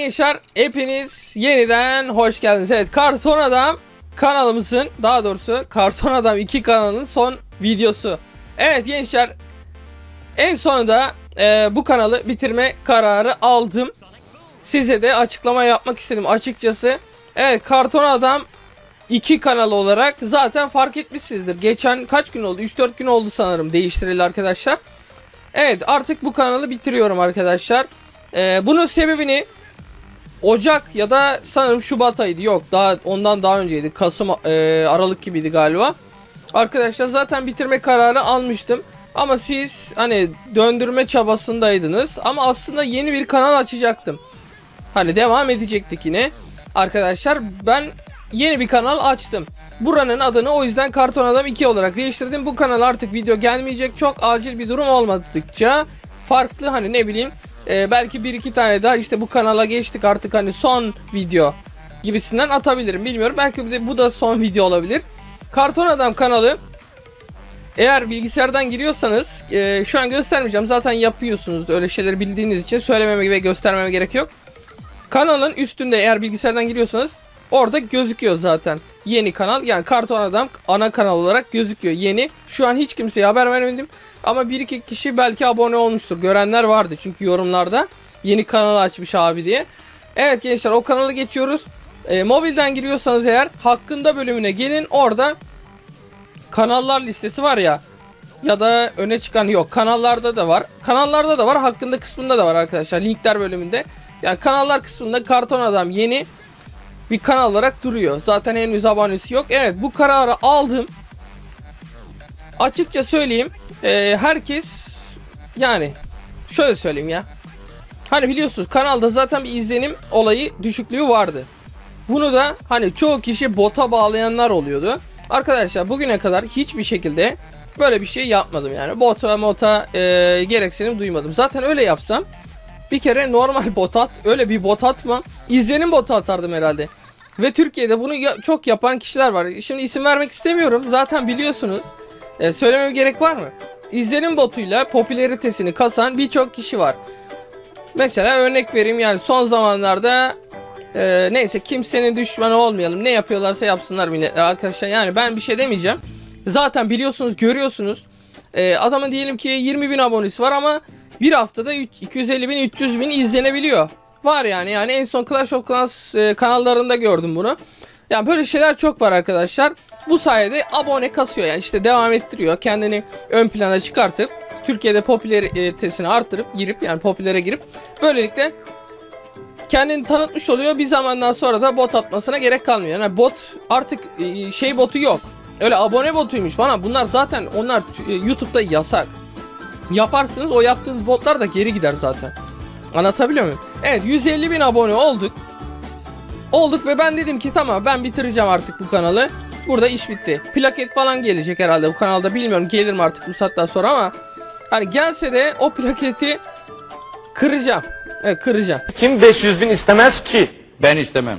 gençler, hepiniz yeniden hoş geldiniz. Evet, Karton Adam kanalımızın, daha doğrusu Karton Adam 2 kanalının son videosu. Evet gençler, en sonunda bu kanalı bitirme kararı aldım. Size de açıklama yapmak istedim açıkçası. Evet, Karton Adam 2 kanal olarak zaten fark etmişsinizdir. Geçen kaç gün oldu? 3-4 gün oldu sanırım değiştirildi arkadaşlar. Evet, artık bu kanalı bitiriyorum arkadaşlar. Bunun sebebini Ocak ya da sanırım Şubat ayıydı. Yok, ondan daha önceydi. Kasım, Aralık gibiydi galiba. Arkadaşlar zaten bitirme kararı almıştım. Ama siz hani döndürme çabasındaydınız. Ama aslında yeni bir kanal açacaktım. Hani devam edecektik yine. Arkadaşlar ben yeni bir kanal açtım. Buranın adını o yüzden Karton Adam 2 olarak değiştirdim. Bu kanal artık video gelmeyecek. Çok acil bir durum olmadıkça farklı, hani ne bileyim, belki 1-2 tane daha işte bu kanala geçtik artık, hani son video gibisinden atabilirim, bilmiyorum. Belki bu da son video olabilir. Karton Adam kanalı, eğer bilgisayardan giriyorsanız şu an göstermeyeceğim, zaten yapıyorsunuz öyle şeyleri bildiğiniz için söylememe ve göstermeme gerek yok. Kanalın üstünde eğer bilgisayardan giriyorsanız orada gözüküyor zaten yeni kanal, yani Karton Adam ana kanal olarak gözüküyor, yeni. Şu an hiç kimseye haber vermedim ama 1-2 kişi belki abone olmuştur, görenler vardı çünkü yorumlarda yeni kanal açmış abi diye. Evet gençler, o kanalı geçiyoruz. Mobilden giriyorsanız eğer hakkında bölümüne gelin, orada kanallar listesi var ya, ya da öne çıkan, yok, kanallarda da var, kanallarda da var, hakkında kısmında da var arkadaşlar, linkler bölümünde. Yani kanallar kısmında Karton Adam yeni bir kanal olarak duruyor. Zaten henüz abonesi yok. Evet, bu kararı aldım. Açıkça söyleyeyim. Herkes, yani şöyle söyleyeyim ya. Hani biliyorsunuz kanalda zaten bir izlenim olayı düşüklüğü vardı. Bunu da hani çoğu kişi bota bağlayanlar oluyordu. Arkadaşlar bugüne kadar hiçbir şekilde böyle bir şey yapmadım yani. Bota gereksinim duymadım. Zaten öyle yapsam bir kere normal bot at, öyle bir bot atma, izlenim botu atardım herhalde. Ve Türkiye'de bunu çok yapan kişiler var. Şimdi isim vermek istemiyorum, zaten biliyorsunuz. Söylememe gerek var mı? İzlenim botuyla popülaritesini kasan birçok kişi var. Mesela örnek vereyim, yani son zamanlarda neyse, kimsenin düşmanı olmayalım, ne yapıyorlarsa yapsınlar millet arkadaşlar, yani ben bir şey demeyeceğim. Zaten biliyorsunuz, görüyorsunuz. Adamın diyelim ki 20.000 abonesi var ama bir haftada 250.000 300.000 izlenebiliyor. Var yani en son Clash of Clans kanallarında gördüm bunu. Yani böyle şeyler çok var arkadaşlar. Bu sayede abone kasıyor, yani işte devam ettiriyor, kendini ön plana çıkartıp Türkiye'de popülaritesini arttırıp yani popülere girip böylelikle kendini tanıtmış oluyor. Bir zamandan sonra da bot atmasına gerek kalmıyor. Yani bot artık şey botu yok. Öyle abone botuymuş falan. Bunlar zaten, onlar YouTube'da yasak. Yaparsınız, o yaptığınız botlar da geri gider zaten. Anlatabiliyor muyum? Evet, 150.000 abone olduk ve ben dedim ki tamam, ben bitireceğim artık bu kanalı. Burada iş bitti. Plaket falan gelecek herhalde bu kanalda, bilmiyorum gelir mi artık bu saatten sonra, ama hani gelse de o plaketi kıracağım. Evet, kıracağım. Kim 500.000 istemez ki? Ben istemem.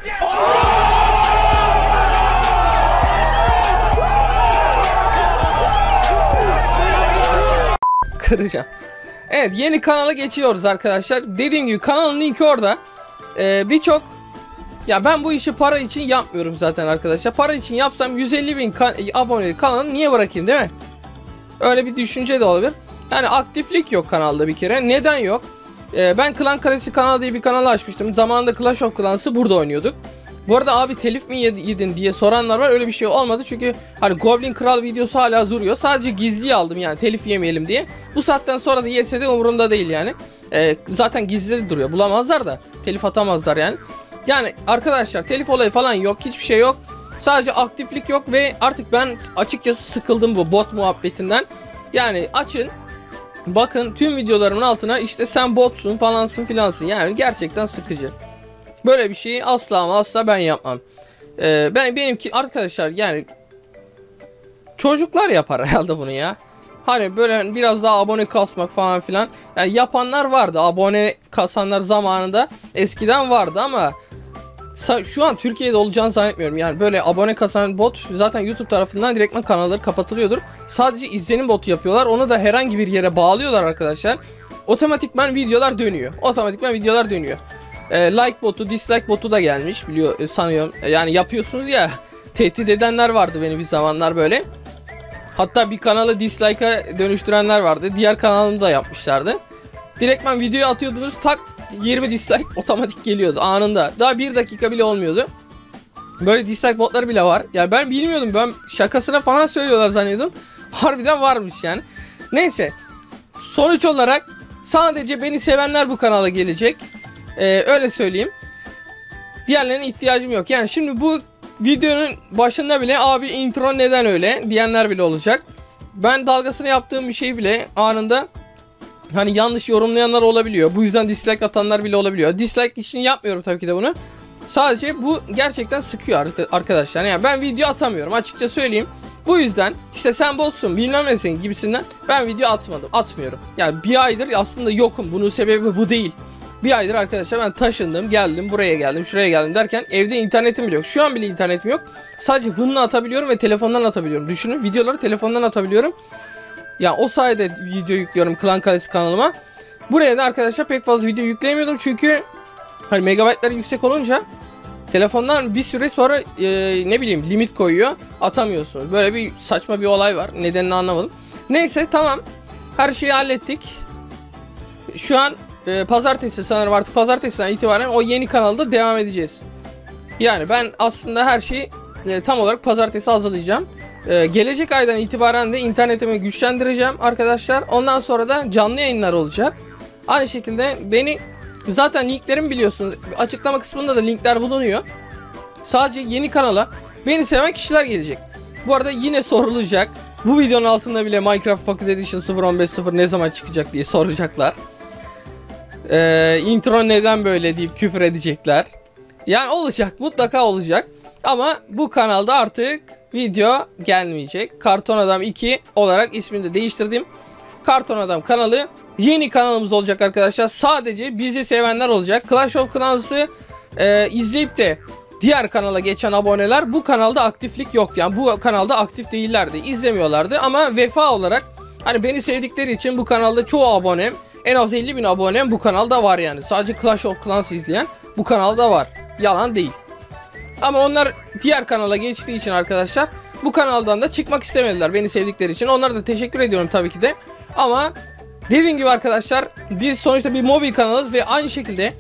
Kıracağım. Evet, yeni kanala geçiyoruz arkadaşlar. Dediğim gibi kanalın linki orada. Birçok, ya ben bu işi para için yapmıyorum zaten arkadaşlar. Para için yapsam 150.000 aboneli kanalı niye bırakayım, değil mi? Öyle bir düşünce de olabilir. Yani aktiflik yok kanalda bir kere. Neden yok? Ben Klan Kalesi kanalı diye bir kanal açmıştım. Zamanında Clash of Clans'ı burada oynuyorduk. Bu arada abi telif mi yedin diye soranlar var. Öyle bir şey olmadı çünkü hani Goblin Kral videosu hala duruyor. Sadece gizliye aldım, yani telif yemeyelim diye. Bu saatten sonra da yese de umurumda değil yani. Zaten gizli duruyor. Bulamazlar da telif atamazlar yani. Yani arkadaşlar telif olayı falan yok. Hiçbir şey yok. Sadece aktiflik yok ve artık ben açıkçası sıkıldım bu bot muhabbetinden. Yani açın, bakın tüm videolarımın altına işte sen botsun falansın filansın. Yani gerçekten sıkıcı. Böyle bir şeyi asla ama asla ben yapmam. Benimki arkadaşlar, yani çocuklar yapar herhalde bunu ya. Hani böyle biraz daha abone kasmak falan filan. Yani yapanlar vardı, abone kasanlar zamanında eskiden vardı ama şu an Türkiye'de olacağını zannetmiyorum. Yani böyle abone kasan bot zaten YouTube tarafından direktman kanalları kapatılıyordur. Sadece izlenim botu yapıyorlar. Onu da herhangi bir yere bağlıyorlar arkadaşlar. Otomatikman videolar dönüyor. Like botu, dislike botu da gelmiş biliyor sanıyorum. Yani yapıyorsunuz ya. Tehdit edenler vardı beni bir zamanlar böyle. Hatta bir kanalı dislike'a dönüştürenler vardı. Diğer kanalımı da yapmışlardı. Direktmen videoyu atıyordunuz, tak 20 dislike otomatik geliyordu anında. Daha 1 dakika bile olmuyordu. Böyle dislike botları bile var. Ya ben bilmiyordum. Ben şakasına falan söylüyorlar zannediyordum. Harbiden varmış yani. Neyse. Sonuç olarak sadece beni sevenler bu kanala gelecek. Öyle söyleyeyim. Diğerlerine ihtiyacım yok. Yani şimdi bu videonun başında bile abi intro neden öyle diyenler bile olacak. Ben dalgasını yaptığım bir şey bile anında hani yanlış yorumlayanlar olabiliyor. Bu yüzden dislike atanlar bile olabiliyor. Dislike için yapmıyorum tabii ki de bunu. Sadece bu gerçekten sıkıyor arkadaşlar. Yani ben video atamıyorum, açıkça söyleyeyim. Bu yüzden işte sen botsun bilmem nesin gibisinden ben video atmıyorum. Yani bir aydır aslında yokum. Bunun sebebi bu değil. Bir aydır arkadaşlar ben taşındım, geldim, buraya geldim, şuraya geldim derken evde internetim bile yok. Şu an bile internetim yok. Sadece hınla atabiliyorum ve telefondan atabiliyorum. Düşünün, videoları telefondan atabiliyorum. Yani o sayede video yüklüyorum Klan Kalesi kanalıma. Buraya da arkadaşlar pek fazla video yükleyemiyordum çünkü hani megabaytları yüksek olunca telefondan bir süre sonra ne bileyim limit koyuyor, atamıyorsunuz. Böyle bir saçma bir olay var. Nedenini anlamadım. Neyse tamam. Her şeyi hallettik. Şu an pazartesi sanırım, artık pazartesiden itibaren o yeni kanalda devam edeceğiz. Yani ben aslında her şeyi tam olarak pazartesi hazırlayacağım. Gelecek aydan itibaren de internetimi güçlendireceğim arkadaşlar. Ondan sonra da canlı yayınlar olacak. Aynı şekilde beni zaten linklerimi biliyorsunuz. Açıklama kısmında da linkler bulunuyor. Sadece yeni kanala beni seven kişiler gelecek. Bu arada yine sorulacak. Bu videonun altında bile Minecraft Pocket Edition 0.15.0 ne zaman çıkacak diye soracaklar. Intro neden böyle deyip küfür edecekler. Yani olacak, mutlaka olacak. Ama bu kanalda artık video gelmeyecek. Karton Adam 2 olarak ismini de değiştirdim. Karton Adam kanalı yeni kanalımız olacak arkadaşlar. Sadece bizi sevenler olacak. Clash of Clans'ı izleyip de diğer kanala geçen aboneler bu kanalda aktiflik yok. Yani bu kanalda aktif değillerdi, izlemiyorlardı. Ama vefa olarak hani beni sevdikleri için bu kanalda çoğu abonem, en az 50.000 abonem bu kanalda var yani. Sadece Clash of Clans izleyen bu kanalda var. Yalan değil. Ama onlar diğer kanala geçtiği için arkadaşlar bu kanaldan da çıkmak istemediler beni sevdikleri için. Onlara da teşekkür ediyorum tabii ki de. Ama dediğim gibi arkadaşlar biz sonuçta bir mobil kanalız ve aynı şekilde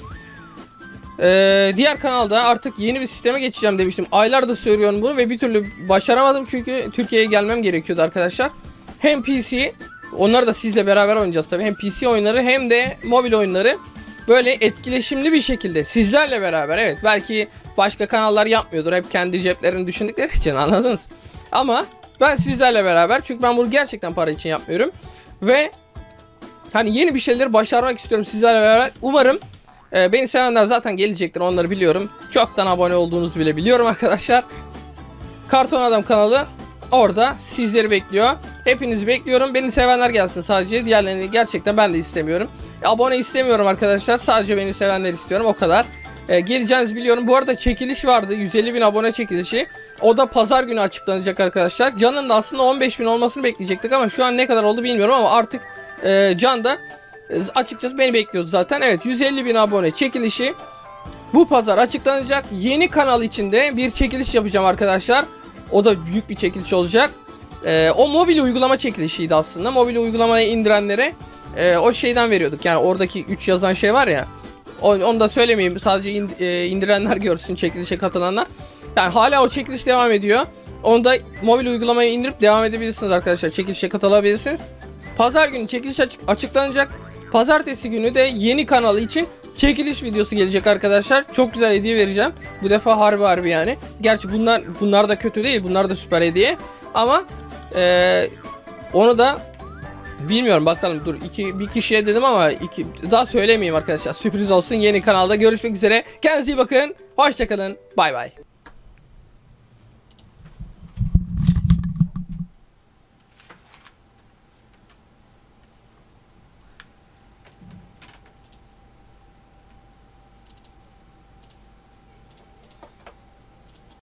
diğer kanalda artık yeni bir sisteme geçeceğim demiştim. Aylardır söylüyorum bunu ve bir türlü başaramadım çünkü Türkiye'ye gelmem gerekiyordu arkadaşlar. Hem PC, onları da sizle beraber oynayacağız tabii. Hem PC oyunları hem de mobil oyunları böyle etkileşimli bir şekilde sizlerle beraber. Evet, belki başka kanallar yapmıyordur, hep kendi ceplerini düşündükleri için, anladınız. Ama ben sizlerle beraber, çünkü ben bunu gerçekten para için yapmıyorum. Ve hani yeni bir şeyleri başarmak istiyorum sizlerle beraber. Umarım beni sevenler zaten gelecektir, onları biliyorum. Çoktan abone olduğunuzu bile biliyorum arkadaşlar. Karton Adam kanalı orada sizleri bekliyor. Hepinizi bekliyorum. Beni sevenler gelsin sadece. Diğerlerini gerçekten ben de istemiyorum. Abone istemiyorum arkadaşlar. Sadece beni sevenler istiyorum. O kadar. Geleceğinizi biliyorum. Bu arada çekiliş vardı. 150.000 abone çekilişi. O da pazar günü açıklanacak arkadaşlar. Can'ın da aslında 15.000 olmasını bekleyecektik ama şu an ne kadar oldu bilmiyorum ama artık Can da açıkçası beni bekliyordu zaten. Evet, 150.000 abone çekilişi bu pazar açıklanacak. Yeni kanal içinde bir çekiliş yapacağım arkadaşlar. O da büyük bir çekiliş olacak. O mobil uygulama çekilişiydi aslında. Mobil uygulamayı indirenlere o şeyden veriyorduk. Yani oradaki 3 yazan şey var ya. Onu da söylemeyeyim. Sadece indirenler görsün, çekilişe katılanlar. Yani hala o çekiliş devam ediyor. Onu da mobil uygulamayı indirip devam edebilirsiniz arkadaşlar. Çekilişe katılabilirsiniz. Pazar günü çekiliş açıklanacak. Pazartesi günü de yeni kanalı için çekiliş videosu gelecek arkadaşlar. Çok güzel hediye vereceğim. Bu defa harbi yani. Gerçi bunlar da kötü değil. Bunlar da süper hediye. Ama onu da bilmiyorum, bakalım. Dur, bir kişiye dedim ama daha söylemeyeyim arkadaşlar. Sürpriz olsun. Yeni kanalda görüşmek üzere. Kendinize iyi bakın. Hoşçakalın. Bay bay.